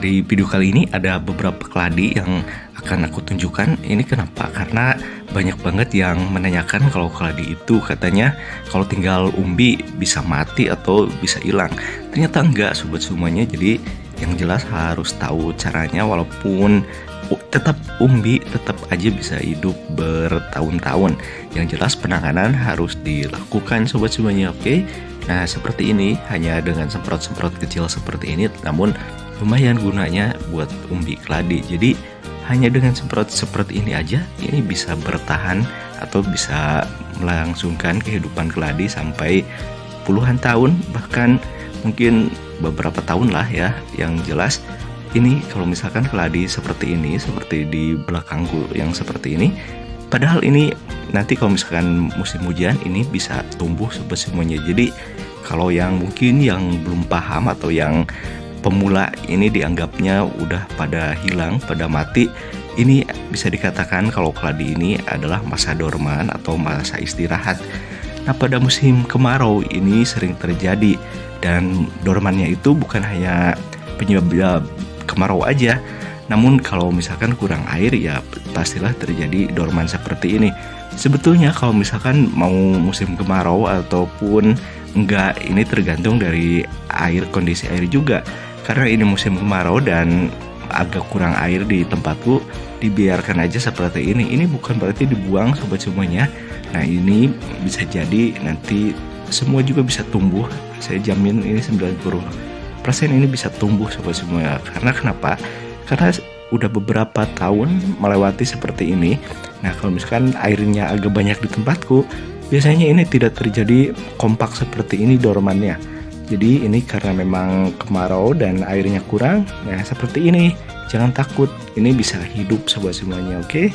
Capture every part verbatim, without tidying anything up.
di video kali ini ada beberapa keladi yang akan aku tunjukkan. Ini kenapa? Karena banyak banget yang menanyakan kalau keladi itu katanya kalau tinggal umbi bisa mati atau bisa hilang. Ternyata enggak sobat semuanya. Jadi yang jelas harus tahu caranya, walaupun tetap umbi tetap aja bisa hidup bertahun-tahun. Yang jelas penanganan harus dilakukan sobat semuanya, oke? Nah seperti ini, hanya dengan semprot-semprot kecil seperti ini, namun lumayan gunanya buat umbi keladi. Jadi hanya dengan semprot seperti ini aja, ini bisa bertahan atau bisa melangsungkan kehidupan keladi sampai puluhan tahun, bahkan mungkin beberapa tahun lah ya. Yang jelas ini kalau misalkan keladi seperti ini, seperti di belakangku yang seperti ini, padahal ini nanti kalau misalkan musim hujan ini bisa tumbuh semuanya. Jadi kalau yang mungkin yang belum paham atau yang pemula ini dianggapnya udah pada hilang, pada mati, ini bisa dikatakan kalau keladi ini adalah masa dorman atau masa istirahat. Nah pada musim kemarau ini sering terjadi, dan dormannya itu bukan hanya penyebab kemarau aja, namun kalau misalkan kurang air ya pastilah terjadi dorman seperti ini. Sebetulnya kalau misalkan mau musim kemarau ataupun enggak, ini tergantung dari air, kondisi air juga. Karena ini musim kemarau dan agak kurang air di tempatku, dibiarkan aja seperti ini. Ini bukan berarti dibuang sobat semuanya. Nah ini bisa jadi nanti semua juga bisa tumbuh. Saya jamin ini sembilan puluh persen ini bisa tumbuh sobat semuanya. Karena kenapa? Karena udah beberapa tahun melewati seperti ini. Nah kalau misalkan airnya agak banyak di tempatku, biasanya ini tidak terjadi kompak seperti ini dormannya. Jadi ini karena memang kemarau dan airnya kurang. Nah seperti ini, jangan takut, ini bisa hidup sobat semuanya, oke? Okay?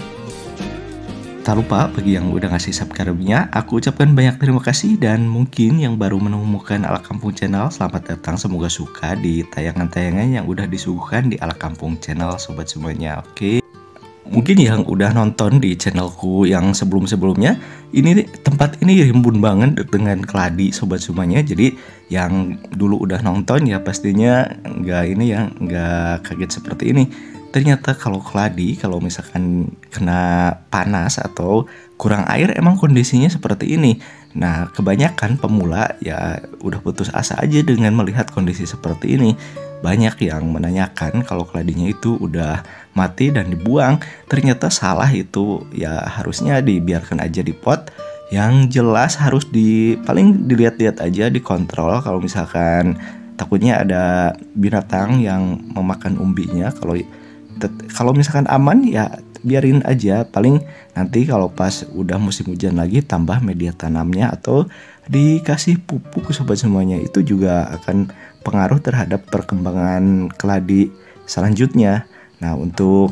Tak lupa bagi yang udah ngasih subscribe-nya, aku ucapkan banyak terima kasih. Dan mungkin yang baru menemukan Ala Kampung Channel, selamat datang, semoga suka di tayangan-tayangan yang udah disuguhkan di Ala Kampung Channel sobat semuanya, oke? Okay? Mungkin yang udah nonton di channelku yang sebelum-sebelumnya, ini tempat ini rimbun banget dengan keladi sobat semuanya. Jadi yang dulu udah nonton ya pastinya nggak ini ya, nggak kaget seperti ini. Ternyata kalau keladi, kalau misalkan kena panas atau kurang air, emang kondisinya seperti ini. Nah kebanyakan pemula ya udah putus asa aja dengan melihat kondisi seperti ini. Banyak yang menanyakan kalau keladinya itu udah mati dan dibuang. Ternyata salah itu, ya harusnya dibiarkan aja di pot. Yang jelas harus di paling dilihat-lihat aja, dikontrol kalau misalkan takutnya ada binatang yang memakan umbinya. Kalau kalau misalkan aman ya biarin aja. Paling nanti kalau pas udah musim hujan lagi tambah media tanamnya atau dikasih pupuk sobat semuanya. Itu juga akan pengaruh terhadap perkembangan keladi selanjutnya. Nah untuk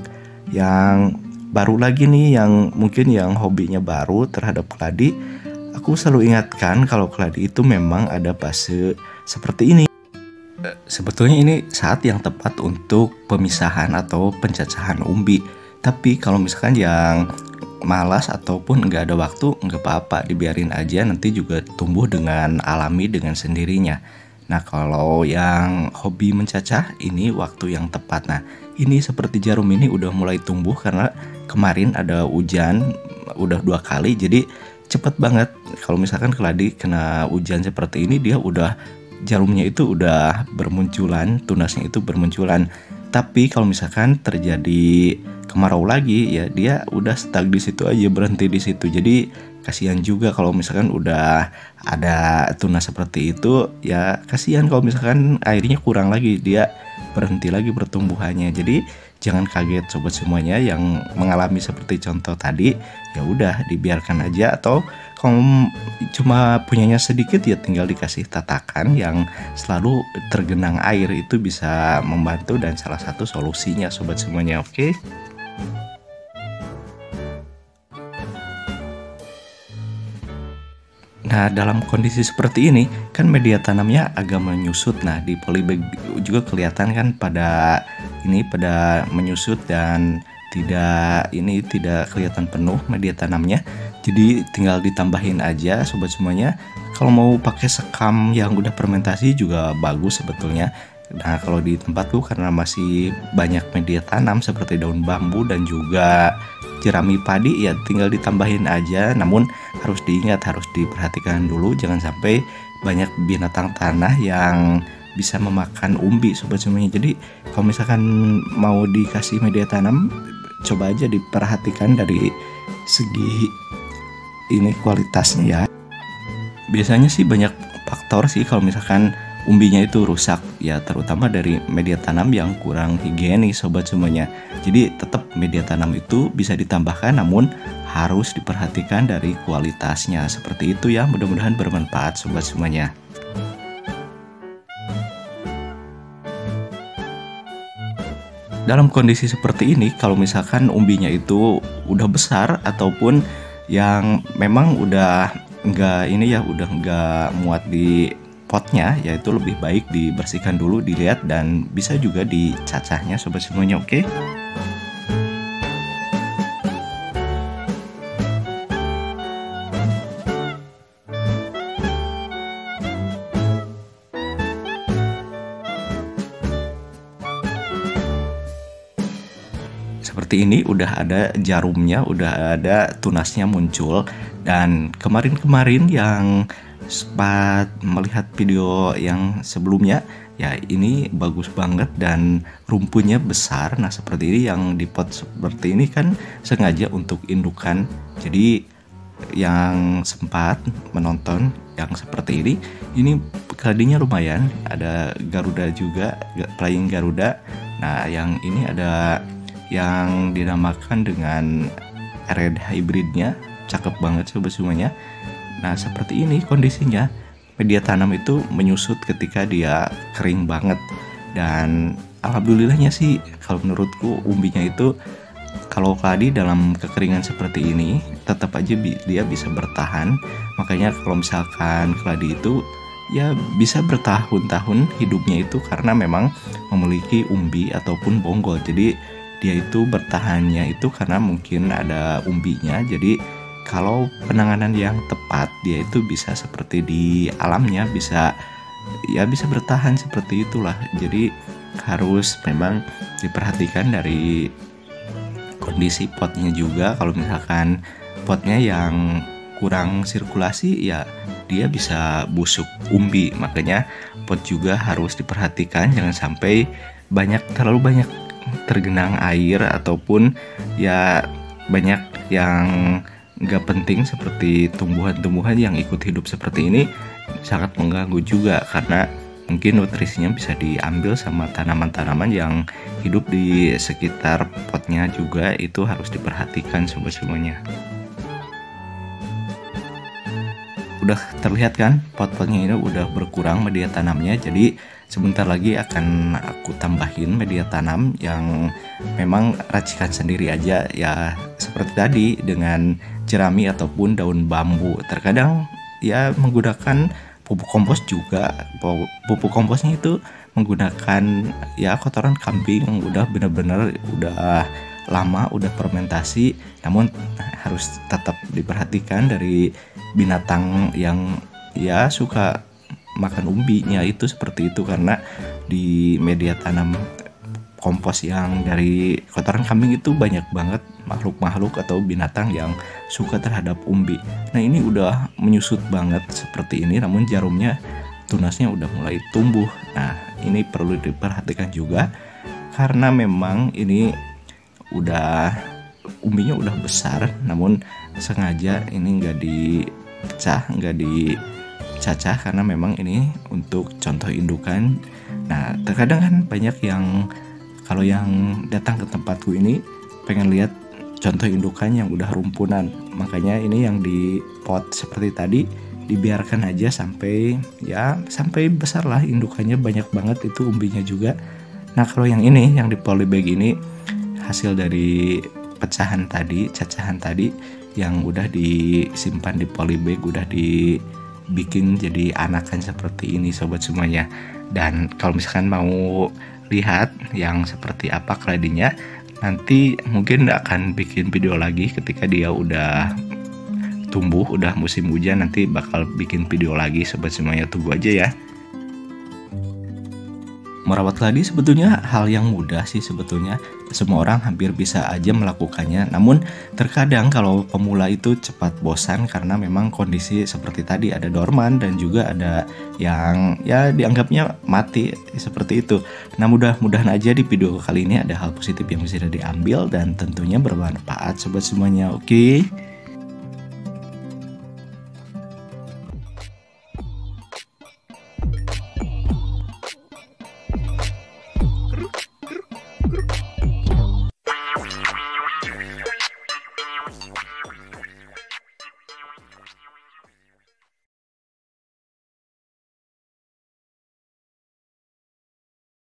yang baru lagi nih, yang mungkin yang hobinya baru terhadap keladi, aku selalu ingatkan kalau keladi itu memang ada fase seperti ini. Sebetulnya ini saat yang tepat untuk pemisahan atau pencacahan umbi. Tapi kalau misalkan yang malas ataupun nggak ada waktu, nggak apa-apa, dibiarin aja, nanti juga tumbuh dengan alami dengan sendirinya. Nah kalau yang hobi mencacah, ini waktu yang tepat. Nah ini seperti jarum ini udah mulai tumbuh karena kemarin ada hujan udah dua kali, jadi cepet banget. Kalau misalkan keladi kena hujan seperti ini, dia udah jarumnya itu udah bermunculan, tunasnya itu bermunculan. Tapi kalau misalkan terjadi kemarau lagi ya dia udah stuck di situ aja, berhenti di situ. Jadi kasihan juga kalau misalkan udah ada tunas seperti itu, ya kasihan kalau misalkan airnya kurang lagi, dia berhenti lagi pertumbuhannya. Jadi jangan kaget sobat semuanya yang mengalami seperti contoh tadi. Ya udah dibiarkan aja, atau kalau cuma punyanya sedikit ya tinggal dikasih tatakan yang selalu tergenang air. Itu bisa membantu dan salah satu solusinya sobat semuanya, oke? Okay? Nah dalam kondisi seperti ini kan media tanamnya agak menyusut. Nah di polybag juga kelihatan kan pada ini pada menyusut dan tidak ini tidak kelihatan penuh media tanamnya. Jadi tinggal ditambahin aja sobat semuanya. Kalau mau pakai sekam yang udah fermentasi juga bagus sebetulnya. Nah, kalau di tempatku karena masih banyak media tanam seperti daun bambu dan juga jerami padi, ya tinggal ditambahin aja. Namun harus diingat, harus diperhatikan dulu jangan sampai banyak binatang tanah yang bisa memakan umbi sobat semuanya. Jadi kalau misalkan mau dikasih media tanam, coba aja diperhatikan dari segi ini kualitasnya ya. Biasanya sih banyak faktor sih kalau misalkan umbinya itu rusak, ya terutama dari media tanam yang kurang higienis sobat semuanya. Jadi tetap media tanam itu bisa ditambahkan, namun harus diperhatikan dari kualitasnya. Seperti itu ya, mudah-mudahan bermanfaat sobat semuanya. Dalam kondisi seperti ini, kalau misalkan umbinya itu udah besar ataupun yang memang udah enggak ini ya, udah enggak muat di potnya, yaitu lebih baik dibersihkan dulu, dilihat, dan bisa juga dicacahnya sobat semuanya. Oke, seperti ini udah ada jarumnya, udah ada tunasnya muncul. Dan kemarin-kemarin yang sempat melihat video yang sebelumnya, ya ini bagus banget dan rumpunya besar. Nah seperti ini yang di pot seperti ini kan sengaja untuk indukan. Jadi yang sempat menonton yang seperti ini, ini keladinya lumayan, ada Garuda juga, Flying Garuda. Nah yang ini ada yang dinamakan dengan red hybridnya, cakep banget sobat semuanya. Nah seperti ini kondisinya, media tanam itu menyusut ketika dia kering banget. Dan alhamdulillahnya sih kalau menurutku umbinya itu kalau keladi dalam kekeringan seperti ini tetap aja dia bisa bertahan. Makanya kalau misalkan keladi itu ya bisa bertahun-tahun hidupnya itu karena memang memiliki umbi ataupun bonggol. Jadi dia itu bertahannya itu karena mungkin ada umbinya. Jadi kalau penanganan yang tepat, dia itu bisa seperti di alamnya, bisa ya bisa bertahan seperti itulah. Jadi harus memang diperhatikan dari kondisi potnya juga. Kalau misalkan potnya yang kurang sirkulasi, ya dia bisa busuk umbi. Makanya pot juga harus diperhatikan, jangan sampai banyak terlalu banyak tergenang air ataupun ya banyak yang nggak penting seperti tumbuhan-tumbuhan yang ikut hidup seperti ini, sangat mengganggu juga karena mungkin nutrisinya bisa diambil sama tanaman-tanaman yang hidup di sekitar potnya juga. Itu harus diperhatikan sobat semuanya. Udah terlihat kan pot-potnya ini udah berkurang media tanamnya, jadi sebentar lagi akan aku tambahin media tanam yang memang racikan sendiri aja ya, seperti tadi dengan jerami ataupun daun bambu. Terkadang ya menggunakan pupuk kompos juga. Pupuk komposnya itu menggunakan ya kotoran kambing yang udah bener-bener udah lama, udah fermentasi. Namun harus tetap diperhatikan dari binatang yang ya suka makan umbinya itu seperti itu, karena di media tanam kompos yang dari kotoran kambing itu banyak banget makhluk-makhluk atau binatang yang suka terhadap umbi. Nah ini udah menyusut banget seperti ini, namun jarumnya tunasnya udah mulai tumbuh. Nah ini perlu diperhatikan juga karena memang ini udah umbinya udah besar, namun sengaja ini nggak dipecah, nggak dicacah karena memang ini untuk contoh indukan. Nah terkadang kan banyak yang kalau yang datang ke tempatku ini pengen lihat contoh indukan yang udah rumpunan. Makanya ini yang di pot seperti tadi dibiarkan aja sampai ya sampai besar lah indukannya, banyak banget itu umbinya juga. Nah kalau yang ini yang di polybag ini hasil dari pecahan tadi, cacahan tadi yang udah disimpan di polybag, udah dibikin jadi anakan seperti ini sobat semuanya. Dan kalau misalkan mau lihat yang seperti apa keladinya, nanti mungkin akan bikin video lagi ketika dia udah tumbuh, udah musim hujan, nanti bakal bikin video lagi sobat semuanya, tunggu aja ya. Merawat keladi sebetulnya hal yang mudah sih sebetulnya. Semua orang hampir bisa aja melakukannya. Namun terkadang kalau pemula itu cepat bosan karena memang kondisi seperti tadi ada dorman dan juga ada yang ya dianggapnya mati seperti itu. Nah, mudah-mudahan aja di video kali ini ada hal positif yang bisa diambil dan tentunya bermanfaat sobat semuanya. Oke.